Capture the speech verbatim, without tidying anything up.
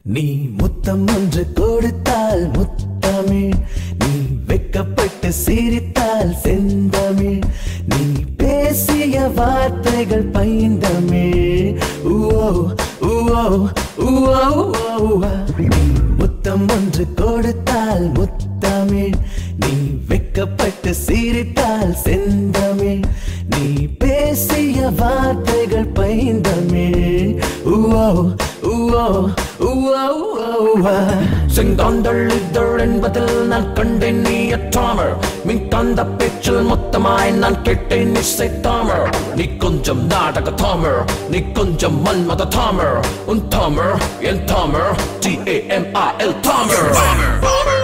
நீ முத்தம் ஒன்று கொடுத்தால் முத்தமிழ், நீ வெக்கப்பட்டு சிரித்தால் செந்தமிழ், நீ பேசிய வார்த்தைகள் பைந்தமிழ். ஊஓ ஊஓ ஊஓ ஊஓ. நீ முத்தம் ஒன்று கொடுத்தால் முத்தமிழ், நீ வெக்கப்பட்டு சிரித்தால் செந்தமிழ், நீ பேசிய வார்த்தைகள் பைந்தமிழ். ஊஓ ஊஓ ஊஓ ஊஓ. செங்காந்தள் இதழ் என்பதில் நான் கண்டேன் நீ அற்றாமர், மின்காந்த பேச்சில் மொத்தமாய் நான் கேட்டேன் இசை தாமர். நீ கொஞ்சம் நாடக தாமர், நீ கொஞ்சம் மன்மத தாமர், உன் தாமர் என் தாமர், T A M I L தாமர்.